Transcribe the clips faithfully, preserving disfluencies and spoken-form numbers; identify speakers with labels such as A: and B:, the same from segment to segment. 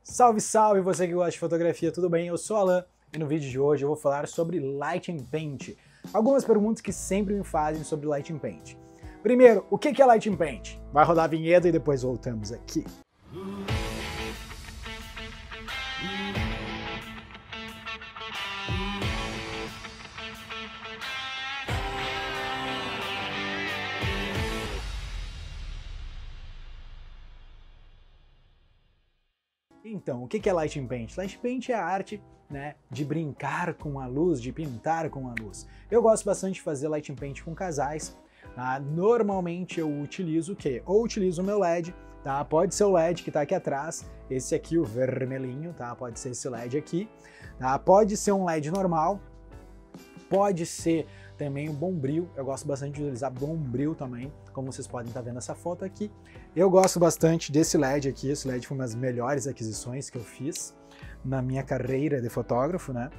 A: Salve, salve você que gosta de fotografia, tudo bem? Eu sou o Alan e no vídeo de hoje eu vou falar sobre Lighting Paint. Algumas perguntas que sempre me fazem sobre Lighting Paint. Primeiro, o que é Lighting Paint? Vai rodar a vinheta e depois voltamos aqui. Então, o que é Lighting Paint? Lighting Paint é a arte, né, de brincar com a luz, de pintar com a luz. Eu gosto bastante de fazer Lighting Paint com casais. Tá? Normalmente eu utilizo o quê? Ou utilizo o meu L E D, tá? Pode ser o L E D que está aqui atrás, esse aqui, o vermelhinho, tá? Pode ser esse L E D aqui. Tá? Pode ser um L E D normal, pode ser também o Bombril. Eu gosto bastante de utilizar Bombril também, como vocês podem estar vendo essa foto aqui. Eu gosto bastante desse L E D aqui, esse L E D foi uma das melhores aquisições que eu fiz na minha carreira de fotógrafo, né?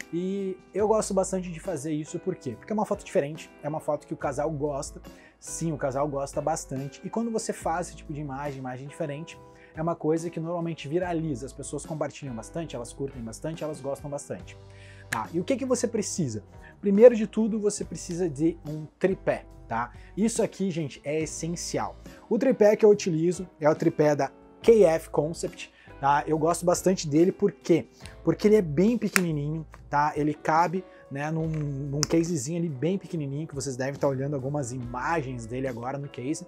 A: E eu gosto bastante de fazer isso, por quê? Porque é uma foto diferente, é uma foto que o casal gosta, sim, o casal gosta bastante, e quando você faz esse tipo de imagem, imagem diferente, é uma coisa que normalmente viraliza, as pessoas compartilham bastante, elas curtem bastante, elas gostam bastante. Tá, e o que que você precisa? Primeiro de tudo, você precisa de um tripé, tá? Isso aqui, gente, é essencial. O tripé que eu utilizo é o tripé da K F Concept, tá? Eu gosto bastante dele, por quê? Porque ele é bem pequenininho, tá? Ele cabe, né, num, num casezinho ali bem pequenininho, que vocês devem estar olhando algumas imagens dele agora no case.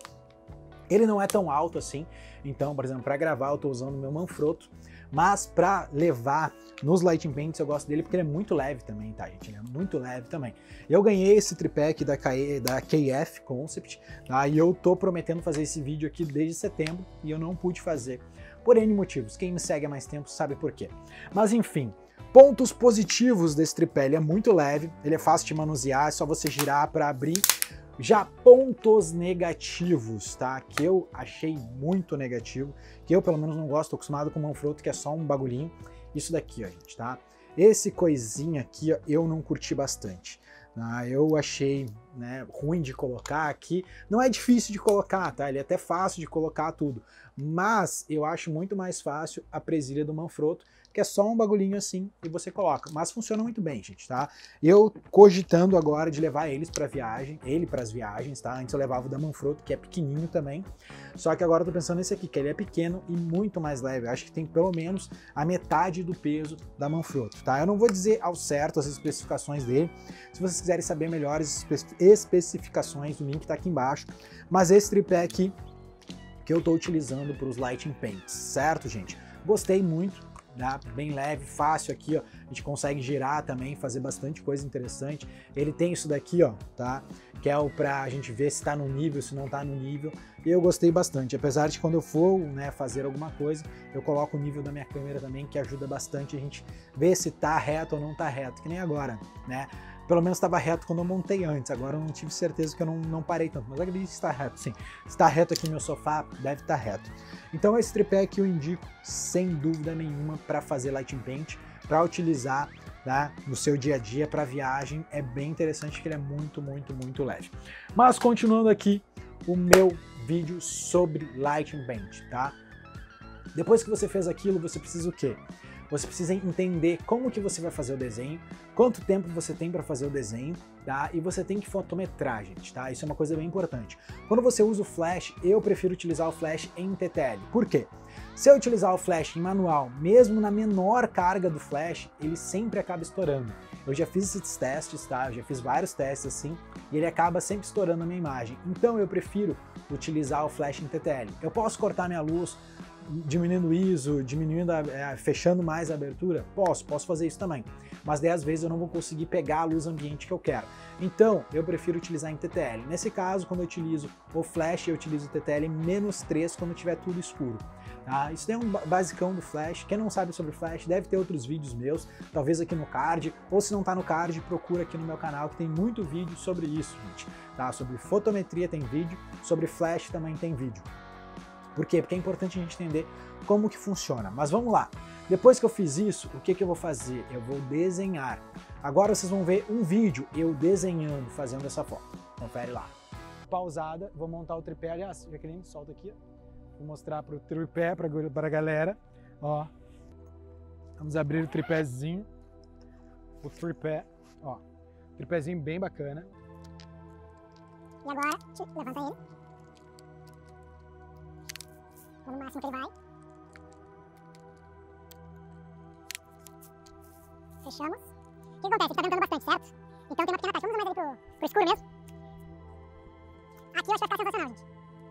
A: Ele não é tão alto assim, então, por exemplo, para gravar eu estou usando o meu Manfrotto, mas para levar nos Lighting Paints eu gosto dele porque ele é muito leve também, tá, gente? Ele é muito leve também. Eu ganhei esse tripé aqui da, K, da K F Concept, tá? E eu tô prometendo fazer esse vídeo aqui desde setembro e eu não pude fazer por N motivos. Quem me segue há mais tempo sabe por quê. Mas enfim, pontos positivos desse tripé: ele é muito leve, ele é fácil de manusear, é só você girar para abrir. Já pontos negativos, tá? Que eu achei muito negativo, que eu pelo menos não gosto, tô acostumado com o Manfrotto, que é só um bagulhinho. Isso daqui, ó, gente, tá? Esse coisinha aqui, ó, eu não curti bastante. Tá? Eu achei, né, ruim de colocar aqui. Não é difícil de colocar, tá? Ele é até fácil de colocar tudo. Mas eu acho muito mais fácil a presilha do Manfrotto, que é só um bagulhinho assim e você coloca. Mas funciona muito bem, gente, tá? Eu cogitando agora de levar eles para viagem, ele para as viagens, tá? Antes eu levava o da Manfrotto, que é pequenininho também. Só que agora eu tô pensando nesse aqui, que ele é pequeno e muito mais leve. Eu acho que tem pelo menos a metade do peso da Manfrotto, tá? Eu não vou dizer ao certo as especificações dele. Se vocês quiserem saber melhores especificações, o link tá aqui embaixo. Mas esse tripé aqui que eu tô utilizando para os Lighting Paints, certo, gente? Gostei muito. Né? Bem leve, fácil aqui, ó. A gente consegue girar também, fazer bastante coisa interessante. Ele tem isso daqui, ó, tá? Que é o pra gente ver se tá no nível, se não tá no nível. E eu gostei bastante, apesar de quando eu for, né, fazer alguma coisa, eu coloco o nível da minha câmera também, que ajuda bastante a gente ver se tá reto ou não tá reto, que nem agora, né? Pelo menos estava reto quando eu montei antes, agora eu não tive certeza que eu não, não parei tanto, mas eu acredito que está reto, sim. Está reto aqui no meu sofá, deve estar reto. Então esse tripé aqui eu indico, sem dúvida nenhuma, para fazer Lighting Paint, para utilizar, tá, no seu dia a dia, para viagem. É bem interessante que ele é muito, muito, muito leve. Mas continuando aqui o meu vídeo sobre Lighting Paint, tá? Depois que você fez aquilo, você precisa o quê? Você precisa entender como que você vai fazer o desenho, quanto tempo você tem para fazer o desenho, tá? E você tem que fotometrar, gente, tá? Isso é uma coisa bem importante. Quando você usa o flash, eu prefiro utilizar o flash em T T L. Por quê? Se eu utilizar o flash em manual, mesmo na menor carga do flash, ele sempre acaba estourando. Eu já fiz esses testes, tá? Eu já fiz vários testes assim, e ele acaba sempre estourando a minha imagem. Então eu prefiro utilizar o flash em T T L. Eu posso cortar minha luz, diminuindo o I S O, diminuindo, a, é, fechando mais a abertura? Posso, posso fazer isso também. Mas daí às vezes eu não vou conseguir pegar a luz ambiente que eu quero. Então eu prefiro utilizar em T T L. Nesse caso, quando eu utilizo o flash, eu utilizo o T T L menos três quando tiver tudo escuro. Tá? Isso é um basicão do flash. Quem não sabe sobre flash, deve ter outros vídeos meus, talvez aqui no card, ou se não tá no card, procura aqui no meu canal que tem muito vídeo sobre isso, gente. Tá? Sobre fotometria tem vídeo, sobre flash também tem vídeo. Por quê? Porque é importante a gente entender como que funciona. Mas vamos lá. Depois que eu fiz isso, o que que eu vou fazer? Eu vou desenhar. Agora vocês vão ver um vídeo eu desenhando, fazendo essa foto. Confere lá. Pausada, vou montar o tripé. Aliás, Jaqueline, solta aqui. Vou mostrar para o tripé, para a galera. Ó, Vamos abrir o tripézinho. O tripé, ó. Tripézinho bem bacana.
B: E agora, levanta ele. No máximo que ele vai. Fechamos. O que acontece? Ele tá ventando bastante, certo? Então tem uma pequena taxa. Vamos usar mais ele pro, pro escuro mesmo. Aqui eu acho que vai ficar sensacional, gente.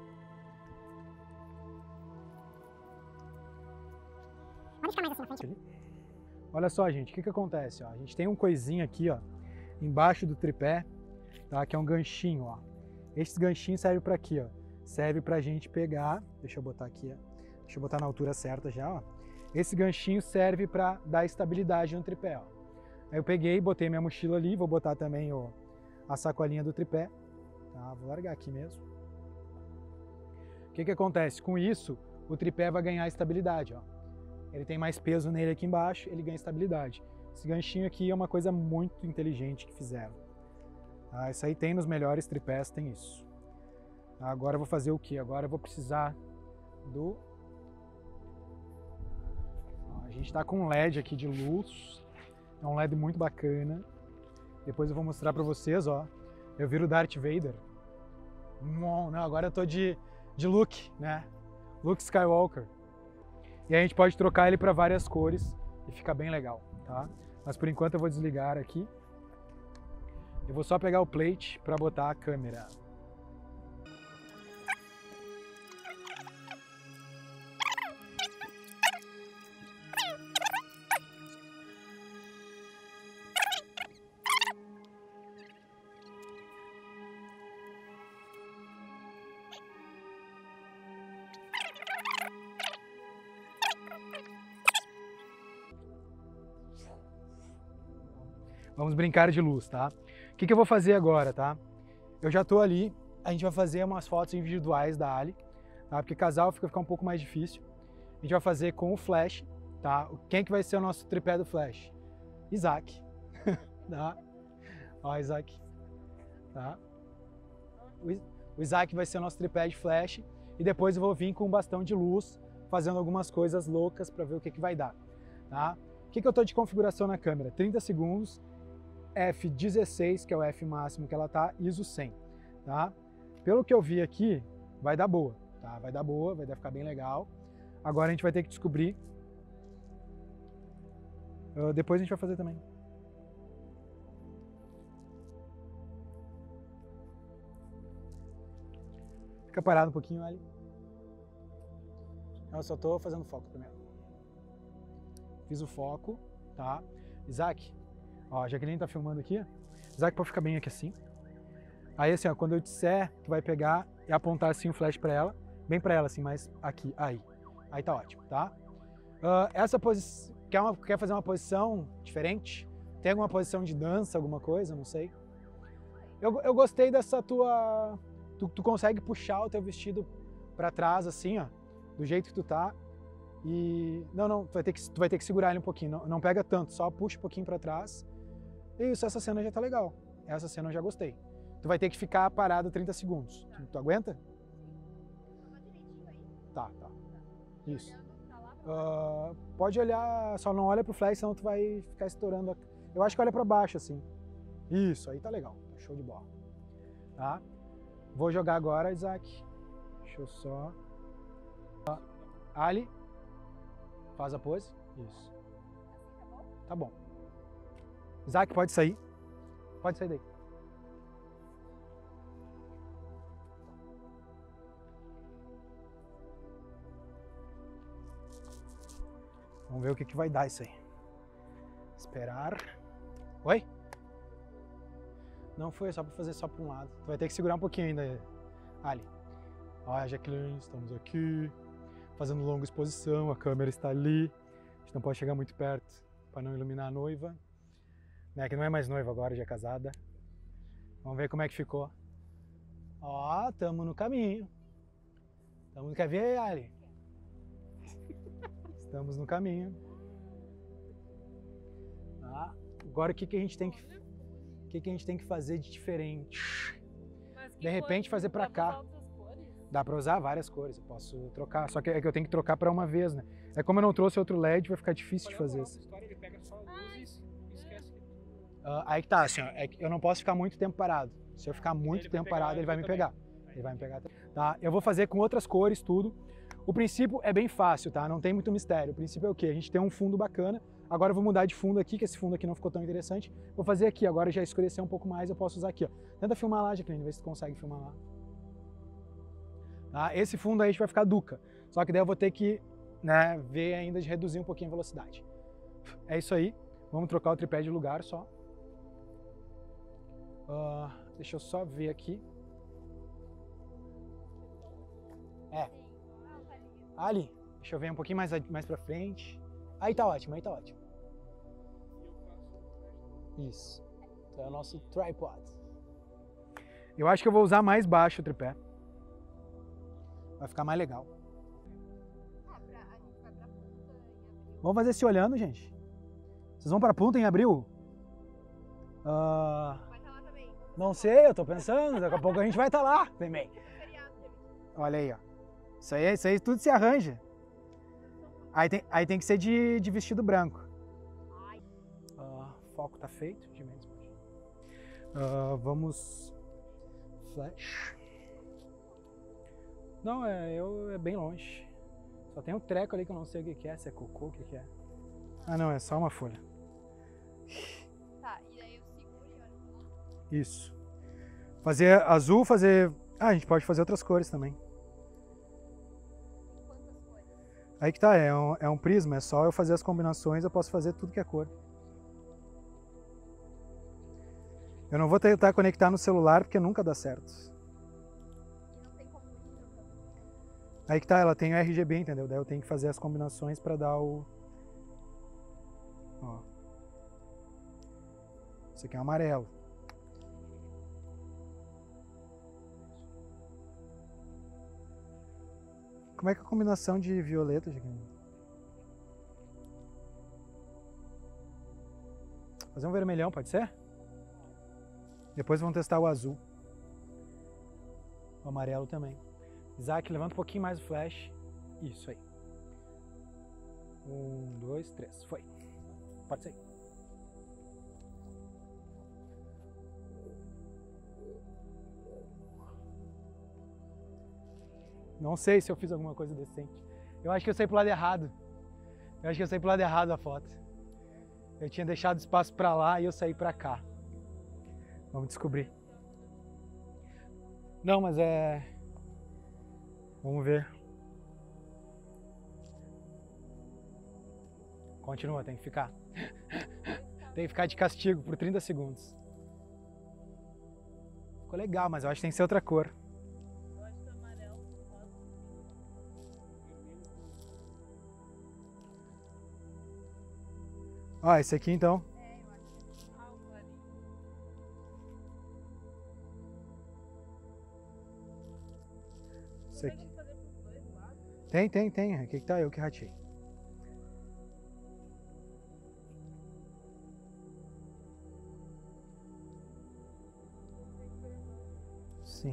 B: Pode ficar mais assim na frente.
A: Olha só, gente, o que que acontece? Ó? A gente tem um coisinho aqui, ó, embaixo do tripé, tá? Que é um ganchinho, ó. Esses ganchinhos servem para aqui, ó. Serve pra gente pegar, deixa eu botar aqui, ó. Deixa eu botar na altura certa já, ó. Esse ganchinho serve para dar estabilidade no tripé, ó. Aí eu peguei, botei minha mochila ali, vou botar também ó, a sacolinha do tripé, tá? Vou largar aqui mesmo. O que que acontece? Com isso, o tripé vai ganhar estabilidade, ó. Ele tem mais peso nele aqui embaixo, ele ganha estabilidade. Esse ganchinho aqui é uma coisa muito inteligente que fizeram. Ah, isso aí tem nos melhores tripés, tem isso. Agora eu vou fazer o que? Agora eu vou precisar do... Ó, a gente está com um L E D aqui de luz. É um L E D muito bacana. Depois eu vou mostrar para vocês, ó. Eu viro Darth Vader. Não, agora eu tô de, de Luke, né? Luke Skywalker. E aí a gente pode trocar ele para várias cores e fica bem legal, tá? Mas por enquanto eu vou desligar aqui. Eu vou só pegar o plate para botar a câmera. Vamos brincar de luz, tá? O que que eu vou fazer agora, tá? Eu já tô ali, a gente vai fazer umas fotos individuais da Ali, tá? Porque casal fica, ficar um pouco mais difícil. A gente vai fazer com o flash, tá? Quem que vai ser o nosso tripé do flash? Isaac, tá? Ó, Isaac, tá? O Isaac vai ser o nosso tripé de flash e depois eu vou vir com um bastão de luz, fazendo algumas coisas loucas para ver o que que vai dar, tá? O que que eu tô de configuração na câmera? trinta segundos. F dezesseis, que é o F máximo que ela tá, I S O cem, tá? Pelo que eu vi aqui, vai dar boa, tá? Vai dar boa, vai ficar bem legal. Agora a gente vai ter que descobrir. Uh, depois a gente vai fazer também. Fica parado um pouquinho, Ali. Eu só tô fazendo foco primeiro. Fiz o foco, tá? Isaac. Ó, a Jaqueline tá filmando aqui. Isaac, pode ficar bem aqui assim. Aí assim, ó, quando eu disser que vai pegar e apontar assim o flash pra ela, bem pra ela assim, mas aqui, aí. Aí tá ótimo, tá? Uh, essa posição, quer, uma, quer fazer uma posição diferente? Tem alguma posição de dança, alguma coisa? Não sei. Eu, eu gostei dessa tua... Tu, tu consegue puxar o teu vestido pra trás assim, ó, do jeito que tu tá. E... Não, não, tu vai ter que, tu vai ter que segurar ele um pouquinho, não, não pega tanto, só puxa um pouquinho pra trás. Isso, essa cena já tá legal. Essa cena eu já gostei. Tu vai ter que ficar parado trinta segundos. Tu, tu aguenta? Tá, tá. Isso. Uh, pode olhar, só não olha pro flash, senão tu vai ficar estourando. A... Eu acho que olha pra baixo, assim. Isso, aí tá legal. Show de bola. Tá? Vou jogar agora, Isaac. Deixa eu só... Ali. Faz a pose. Isso. Tá bom. Isaac, pode sair. Pode sair daí. Vamos ver o que que vai dar isso aí. Esperar. Oi? Não foi só para fazer só para um lado. Tu vai ter que segurar um pouquinho ainda, Ali. Olha, Jaqueline, estamos aqui. Fazendo longa exposição, a câmera está ali. A gente não pode chegar muito perto para não iluminar a noiva. Né, que não é mais noiva agora, já é casada. Vamos ver como é que ficou. Ó, tamo no caminho. Tamo no caminho, Ali. Estamos no caminho. Tá. Agora o que, que a gente tem que, o que, que a gente tem que fazer de diferente? De repente fazer pra cá. Dá pra usar várias cores, eu posso trocar, só que é que eu tenho que trocar pra uma vez, né? É como eu não trouxe outro L E D, vai ficar difícil de fazer isso.
C: Ele pega só a luz e esquece.
A: Uh, aí que tá, assim, ó, é que eu não posso ficar muito tempo parado. Se eu ficar muito
C: Ele
A: tempo
C: vai pegar,
A: parado, ele vai me
C: também.
A: pegar. Ele vai me pegar. Tá? Eu vou fazer com outras cores, tudo. O princípio é bem fácil, tá? Não tem muito mistério. O princípio é o quê? A gente tem um fundo bacana. Agora eu vou mudar de fundo aqui, que esse fundo aqui não ficou tão interessante. Vou fazer aqui, agora já escureceu um pouco mais, eu posso usar aqui, ó. Tenta filmar lá, Jacqueline, vê se tu consegue filmar lá. Tá? Esse fundo aí a gente vai ficar Duca. Só que daí eu vou ter que, né, ver ainda de reduzir um pouquinho a velocidade. É isso aí. Vamos trocar o tripé de lugar só. Uh, deixa eu só ver aqui. É. Ali. Deixa eu ver um pouquinho mais, mais pra frente. Aí tá ótimo, aí tá ótimo. Isso. Então é o nosso tripod. Eu acho que eu vou usar mais baixo o tripé. Vai ficar mais legal. Vamos fazer esse olhando, gente. Vocês vão pra punta em abril? Uh,
D: Vai estar lá também.
A: não sei, eu tô pensando. Daqui a pouco a gente vai estar lá também. Olha aí, ó. Isso aí, isso aí tudo se arranja. Aí tem, aí tem que ser de, de vestido branco. Uh, foco tá feito. De menos. Uh, vamos... Flash. Não, é, eu, é bem longe. Só tem um treco ali que eu não sei o que, que é. Se é cocô, o que, que é. Ah, não, é só uma folha.
D: Tá, e aí eu seguro e olho pra lá.
A: Isso. Fazer azul, fazer... Ah, a gente pode fazer outras cores também.
D: Quantas cores?
A: Aí que tá, é um, é um prisma, é só eu fazer as combinações, eu posso fazer tudo que é cor. Eu não vou tentar conectar no celular porque nunca dá certo.
D: E não tem como ir trocando.
A: Aí que tá, ela tem o R G B, entendeu? Daí eu tenho que fazer as combinações pra dar o... Ó. Esse aqui é um amarelo. Como é que é a combinação de violeta, Jaqueline? Fazer um vermelhão, pode ser? Depois vamos testar o azul. O amarelo também. Isaac, levanta um pouquinho mais o flash. Isso aí. Um, dois, três. Foi. Pode ser. Não sei se eu fiz alguma coisa decente. Eu acho que eu saí pro lado errado. Eu acho que eu saí pro lado errado da foto. Eu tinha deixado espaço pra lá e eu saí pra cá. Vamos descobrir. Não, mas é... Vamos ver. Continua, tem que ficar. Tem que ficar de castigo por trinta segundos. Ficou legal, mas eu acho que tem que ser outra cor.
D: Eu acho que é amarelo, rosa.
A: Ó, esse aqui então.
D: É, eu acho que é algo ali.
A: Esse aqui.
D: Consegue fazer pros dois lados?
A: Tem, tem, tem. Aqui que tá eu que ratei. Sim.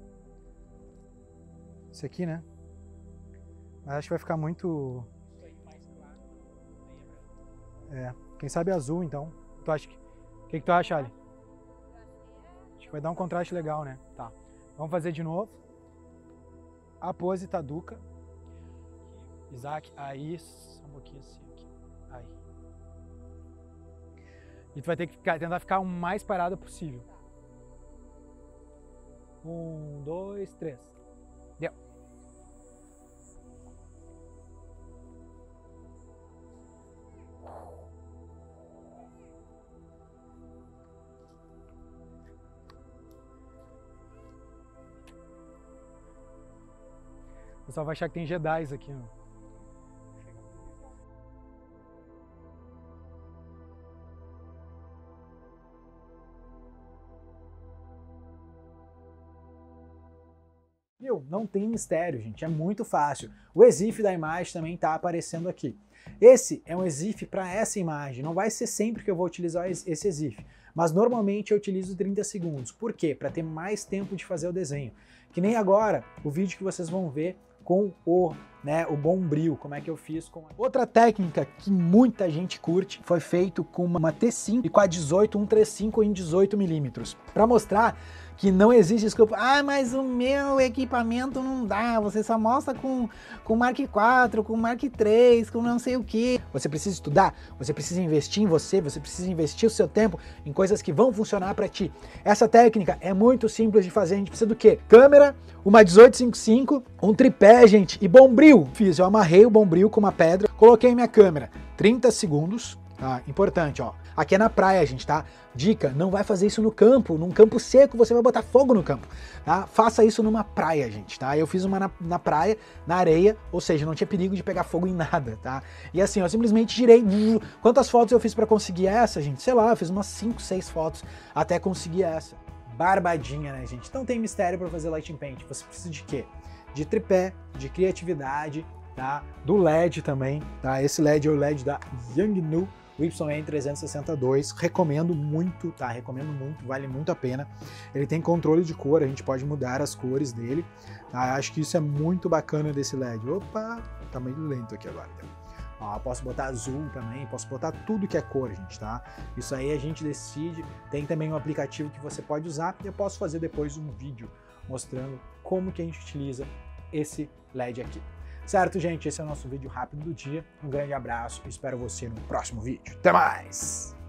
A: Esse aqui, né? Mas acho que vai ficar muito...
C: Isso aí mais claro. Aí é branco.
A: É. Quem sabe azul, então. Tu acha que... O que, que tu acha, Ali?
D: Eu acho que é.
A: Acho que vai dar um contraste legal, né? Tá. Vamos fazer de novo. A pose tá Duca. Isaac, aí, só um pouquinho assim, aqui. Aí. E tu vai ter que ficar, tentar ficar o mais parado possível. Um, dois, três. Deu. O pessoal vai achar que tem Jedis aqui, ó. Viu? Não tem mistério, gente. É muito fácil. O exif da imagem também está aparecendo aqui. Esse é um exif para essa imagem. Não vai ser sempre que eu vou utilizar esse exif, mas normalmente eu utilizo trinta segundos. Por quê? Para ter mais tempo de fazer o desenho. Que nem agora, o vídeo que vocês vão ver com o, né, o Bombril, como é que eu fiz com... Outra técnica que muita gente curte foi feito com uma T cinco e com a dezoito, um trinta e cinco em dezoito milímetros, para mostrar que não existe desculpa, ah, mas o meu equipamento não dá, você só mostra com, com Mark quatro, com Mark três, com não sei o que. Você precisa estudar, você precisa investir em você, você precisa investir o seu tempo em coisas que vão funcionar para ti. Essa técnica é muito simples de fazer, a gente precisa do quê? Câmera, uma dezoito cinquenta e cinco, um tripé, gente, e Bombril. Fiz, eu amarrei o Bombril com uma pedra, coloquei minha câmera, trinta segundos, tá? Importante, ó. Aqui é na praia, gente, tá? Dica, não vai fazer isso no campo, num campo seco você vai botar fogo no campo, tá? Faça isso numa praia, gente, tá? Eu fiz uma na, na praia, na areia, ou seja, não tinha perigo de pegar fogo em nada, tá? E assim, eu simplesmente girei, quantas fotos eu fiz pra conseguir essa, gente? Sei lá, eu fiz umas cinco, seis fotos até conseguir essa. Barbadinha, né, gente? Não tem mistério pra fazer Lighting Paint, você precisa de quê? De tripé, de criatividade, tá? Do L E D também, tá? Esse L E D é o L E D da Yangnu, o Y N trezentos e sessenta e dois, recomendo muito, tá? Recomendo muito, vale muito a pena. Ele tem controle de cor, a gente pode mudar as cores dele, tá? Acho que isso é muito bacana desse L E D. Opa, tá meio lento aqui agora. Ó, posso botar azul também, posso botar tudo que é cor, gente, tá? Isso aí a gente decide. Tem também um aplicativo que você pode usar e eu posso fazer depois um vídeo mostrando como que a gente utiliza esse L E D aqui. Certo, gente? Esse é o nosso vídeo rápido do dia. Um grande abraço e espero você no próximo vídeo. Até mais!